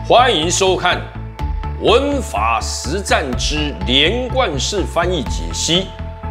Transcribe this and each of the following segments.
欢迎收看文法实战之连贯式翻译解析。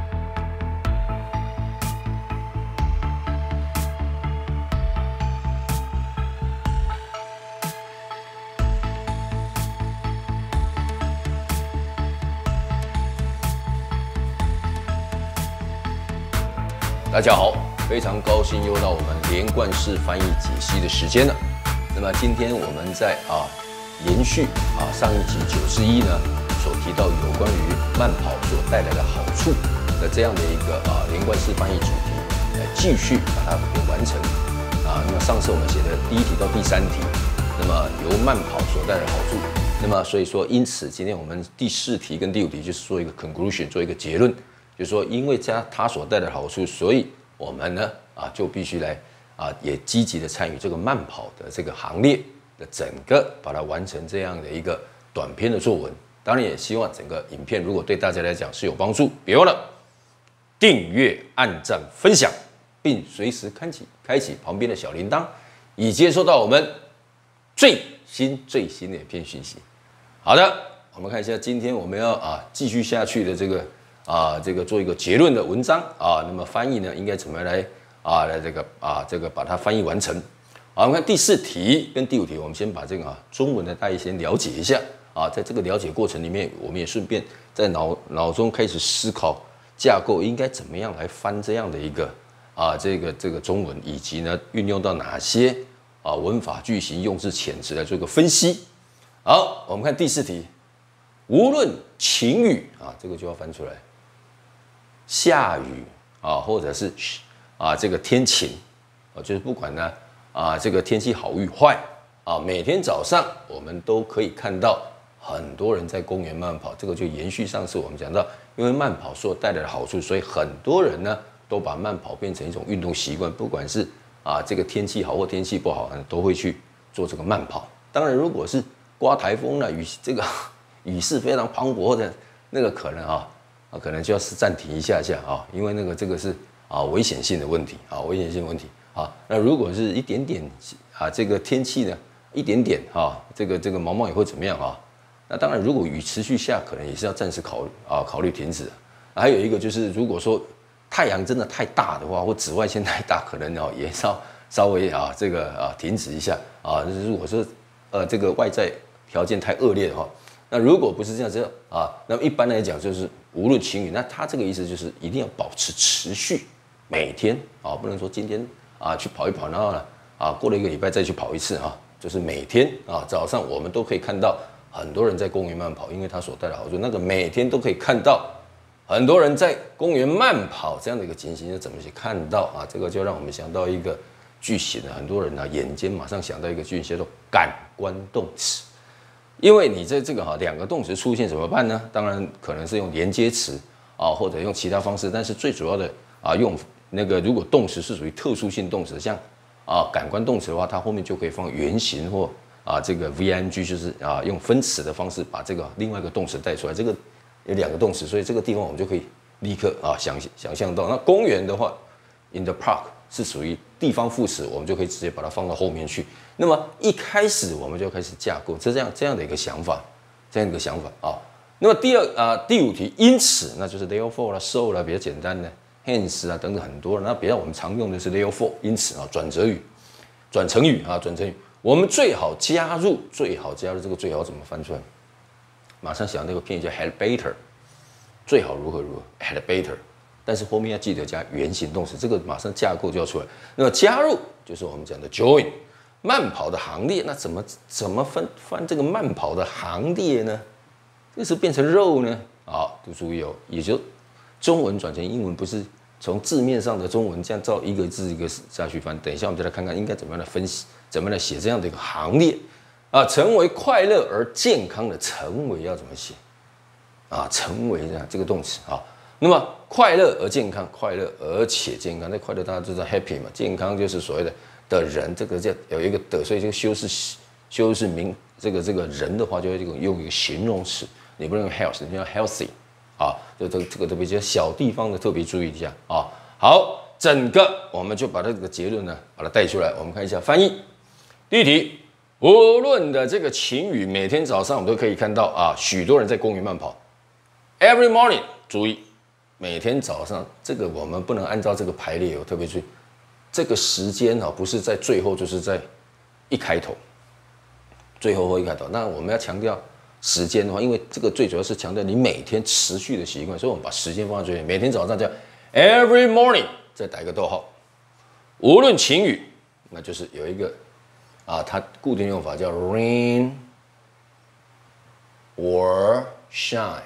大家好，非常高兴又到我们连贯式翻译解析的时间了。那么今天我们在延续上一集91呢所提到有关于慢跑所带来的好处的这样的一个连贯式翻译主题，继续把它给完成那么上次我们写的第1题到第3题，那么由慢跑所带来的好处，那么所以说因此今天我们第4题跟第5题就是做一个 conclusion， 做一个结论。就是说，因为它所带来的好处，所以我们呢就必须来也积极的参与这个慢跑的这个行列的整个把它完成这样的一个短篇的作文。当然也希望整个影片如果对大家来讲是有帮助，别忘了订阅、按赞、分享，并随时开启旁边的小铃铛，以接收到我们最新的影片讯息。好的，我们看一下今天我们要继续下去的这个做一个结论的文章那么翻译呢应该怎么来来这个把它翻译完成。好，我们看第4题跟第5题，我们先把这个中文的大意先了解一下在这个了解过程里面，我们也顺便在脑中开始思考架构应该怎么样来翻这样的一个这个中文，以及呢运用到哪些文法句型用字遣词来做一个分析。好，我们看第4题，无论晴雨这个就要翻出来。下雨或者是这个天晴就是不管呢这个天气好与坏每天早上我们都可以看到很多人在公园慢跑。这个就延续上次我们讲到，因为慢跑所带来的好处，所以很多人呢都把慢跑变成一种运动习惯，不管是这个天气好或天气不好都会去做这个慢跑。当然如果是刮台风了，雨势非常磅礴，或者那个可能可能就要是暂停一下因为这个是危险性的问题危险性问题那如果是一点点这个天气呢一点点这个毛毛雨会怎么样那当然如果雨持续下，可能也是要暂时考虑停止。还有一个就是如果说太阳真的太大的话，或紫外线太大，可能也稍微这个停止一下如果说这个外在条件太恶劣的话，那如果不是这样子那么一般来讲就是无论晴雨，那他这个意思就是一定要保持持续，每天不能说今天去跑一跑，然后呢过了1个礼拜再去跑一次就是每天早上我们都可以看到很多人在公园慢跑，因为它所带来的好处，那个每天都可以看到很多人在公园慢跑这样的一个情形，怎么去看到这个就让我们想到一个句型很多人眼尖马上想到一个句型叫做感官动词。因为你在这个2个动词出现怎么办呢？当然可能是用连接词或者用其他方式，但是最主要的用那个如果动词是属于特殊性动词，像感官动词的话，它后面就可以放原形或这个 VING， 就是用分词的方式把这个另外一个动词带出来。这个有2个动词，所以这个地方我们就可以立刻想象到。那公园的话 ，in the park 是属于地方副词，我们就可以直接把它放到后面去。那么一开始我们就开始架构这样的一个想法，那么第5题，因此那就是 therefore 啦 ，so 啦，比较简单的 hence 等等很多。那比较我们常用的是 therefore， 因此转折语、转成语转成语。我们最好加入这个最好怎么翻出来？马上想那个片语叫 had better， 最好如何 had better。但是后面要记得加原形动词，这个马上架构就要出来。那么加入就是我们讲的 join， 慢跑的行列。那怎么翻这个慢跑的行列呢？这是变成肉呢？都注意也就中文转成英文，不是从字面上的中文这样照一个字一个字下去翻。等一下我们再来看看应该怎么样来分析，怎么样来写这样的一个行列成为快乐而健康的成为要怎么写成为这个动词那么快乐而健康，快乐而且健康，那快乐大家知道 happy 嘛，健康就是所谓的人，这个叫有一个的，所以这个修饰名这个人的话，就会用一个形容词，你不能用 health， 你要 healthy这个特别些小地方的特别注意一下好，整个我们就把这个结论呢把它带出来，我们看一下翻译。第1题， 无论的这个晴雨，每天早上我们都可以看到啊，许多人在公园慢跑。Every morning， 注意，每天早上这个我们不能按照这个排列哦，特别注意这个时间啊，不是在最后，就是在一开头，最后或一开头。那我们要强调时间的话，因为这个最主要是强调你每天持续的习惯，所以我们把时间放在最前。每天早上叫 Every morning， 再打一个逗号，无论晴雨，那就是有一个。啊，它固定用法叫 rain or shine。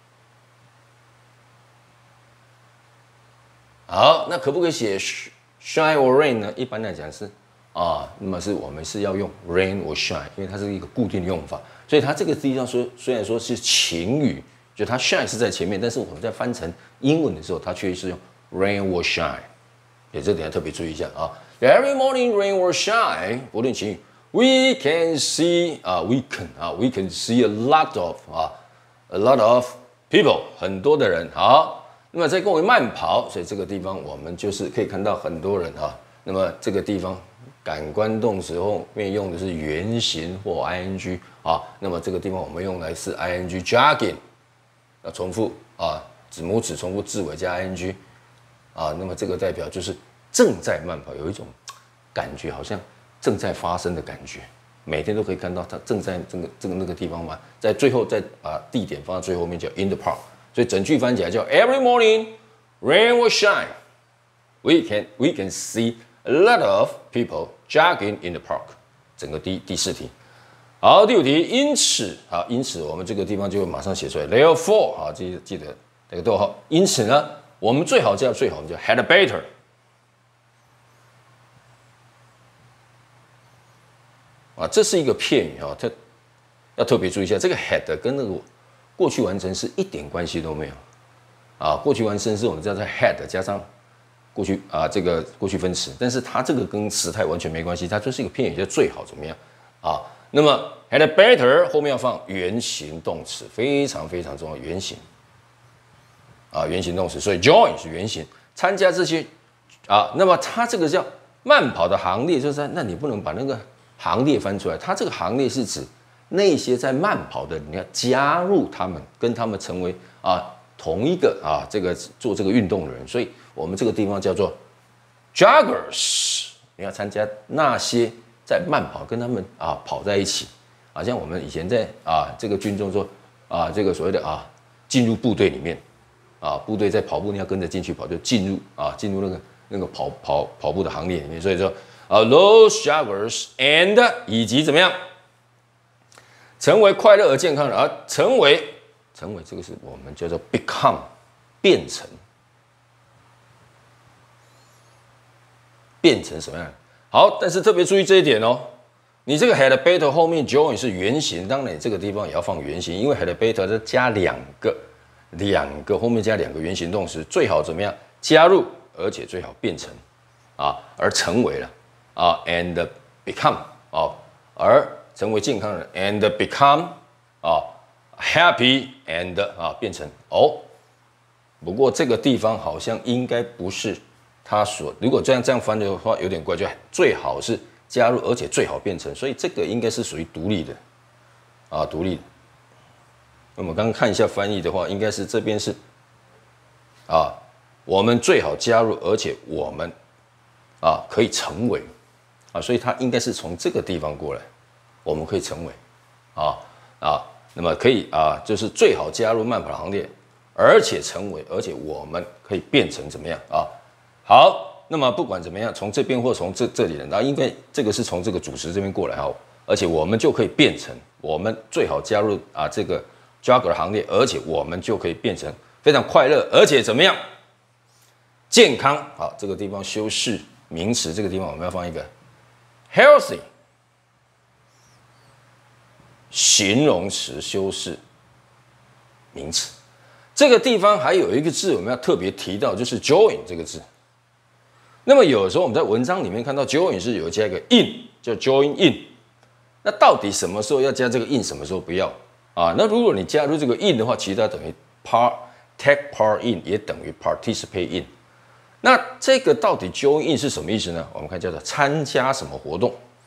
好，那可不可以写 shine or rain 呢？一般来讲是啊，那么我们是要用 rain or shine， 因为它是一个固定的用法，所以它这个地方虽然说是晴雨，就它 shine 是在前面，但是我们在翻成英文的时候，它却是用 rain or shine。对，这点要特别注意一下啊。Every morning, rain or shine， 不论晴雨 ，we can see we can see a lot of people， 很多的人。好，那么在公园慢跑，所以这个地方我们就是可以看到很多人啊。那么这个地方感官动词后面用的是原形或 ing 啊。那么这个地方我们用来是 ing jogging， 要重复啊，子母指重复字尾加 ing 啊。那么这个代表就是正在慢跑，有一种感觉好像正在发生的感觉，每天都可以看到它正在那个地方嘛，在最后再把地点放在最后面叫 in the park， 所以整句翻起来叫 Every morning, rain or shine, we can see a lot of people jogging in the park。整个第四题，好，第五题，因此我们这个地方就马上写出来 ，therefore， 好，记得这个逗号，因此呢，我们最好我们叫 had better。啊，这是一个片语啊，它要特别注意一下，这个 had 跟那个过去完成式一点关系都没有啊。过去完成式我们知道在 had 加上过去啊这个过去分词，但是它这个跟时态完全没关系，它就是一个片语，叫最好怎么样啊？那么 had better 后面要放原形动词，非常非常重要，原形啊，原形动词，所以 join 是原形，参加这些啊，那么它这个叫慢跑的行列，就是那你不能把那个行列翻出来，它这个行列是指那些在慢跑的人，你要加入他们，跟他们成为同一个这个做这个运动的人，所以我们这个地方叫做 joggers， 你要参加那些在慢跑，跟他们跑在一起，像我们以前在这个军中说这个所谓的进入部队里面部队在跑步，你要跟着进去跑，就进入那个跑步的行列里面，所以说。those joggers and 以及怎么样，成为快乐而健康的，而成为这个是我们叫做 become 变成什么样？好，但是特别注意这一点哦，你这个 had better 后面 join 是原形，当然你这个地方也要放原形，因为 had better 是加两个后面加两个原形动词，最好怎么样加入，而且最好变成而成为了。and become 而成为健康人 and become happy and 变成不过这个地方好像应该不是他所，如果这样翻的话有点怪，就最好是加入，而且最好变成，所以这个应该是属于独立的独立的。那么刚刚看一下翻译的话，应该是这边是我们最好加入，而且我们可以成为。所以它应该是从这个地方过来，我们可以成为那么可以就是最好加入慢跑的行列，而且成为，而且我们可以变成怎么样好，那么不管怎么样，从这边或从这里呢，然后因为这个是从这个主词这边过来而且我们就可以变成，我们最好加入这个 jogger 的行列，而且我们就可以变成非常快乐，而且怎么样健康。好，这个地方修饰名词，这个地方我们要放一个。healthy 形容词修饰名词，这个地方还有一个字我们要特别提到，就是 join 这个字。那么有时候我们在文章里面看到 join 是有加一个 in， 叫 join in。那到底什么时候要加这个 in， 什么时候不要那如果你加入这个 in 的话，其实它等于 take part in， 也等于 participate in。那这个到底 join in 是什么意思呢？我们看叫做参加什么活动。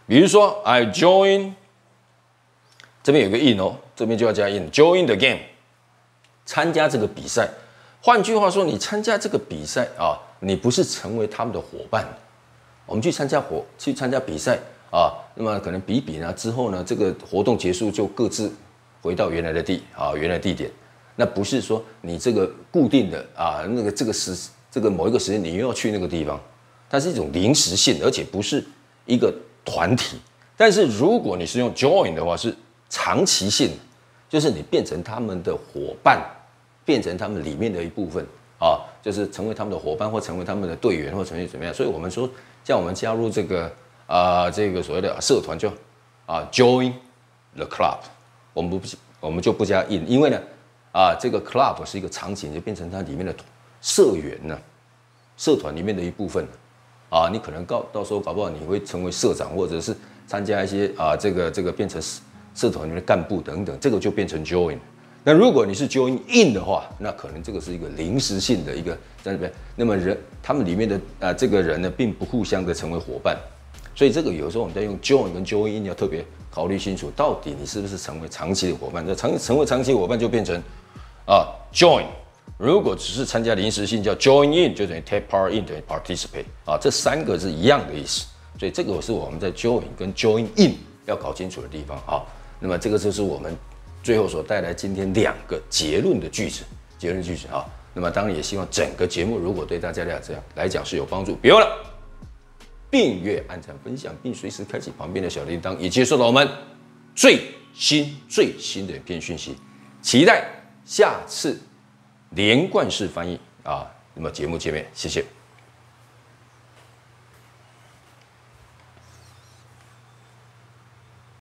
比如说 I join， 这边有个 in 哦，这边就要加 in，join the game， 参加这个比赛。换句话说，你参加这个比赛啊，你不是成为他们的伙伴。我们去参加比赛啊，那么可能比呢之后呢，这个活动结束就各自回到原来的地点。那不是说你这个固定的啊，这个某一个时间你又要去那个地方，它是一种临时性，而且不是一个团体。但是如果你是用 join 的话，是长期性，就是你变成他们的伙伴，变成他们里面的一部分啊，就是成为他们的伙伴，或成为他们的队员，或成为怎么样。所以我们说，像我们加入这个所谓的社团，就join the club， 我们就不加 in， 因为呢这个 club 是一个场景，就变成它里面的社员呢，社团里面的一部分你可能到时候搞不好你会成为社长，或者是参加一些这个变成社团里面的干部等等，这个就变成 join。那如果你是 join in 的话，那可能这个是一个临时性的一个在那边，那么他们里面的这个人呢，并不互相的成为伙伴，所以这个有时候我们在用 join 跟 join in 要特别考虑清楚，到底你是不是成为长期的伙伴？那成为长期伙伴就变成join， 如果只是参加临时性叫 join in， 就等于 take part in 等于 participate 这三个是一样的意思。所以这个是我们在 join 跟 join in 要搞清楚的地方那么这个就是我们最后所带来今天2个结论的句子那么当然也希望整个节目如果对大家来讲是有帮助，别忘了订阅、按赞、分享，并随时开启旁边的小铃铛，以接收到我们最新的影片讯息。期待下次连贯式翻译那么节目见面，谢谢。